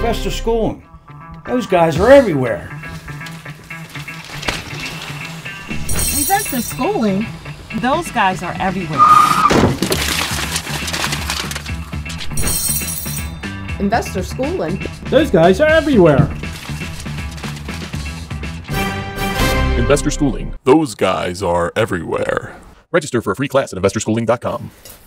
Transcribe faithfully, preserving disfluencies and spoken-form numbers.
Investor Schooling. Those guys are everywhere. Investor Schooling? Those guys are everywhere. Investor Schooling? Those guys are everywhere. Investor Schooling. Those guys are everywhere. Register for a free class at investor schooling dot com.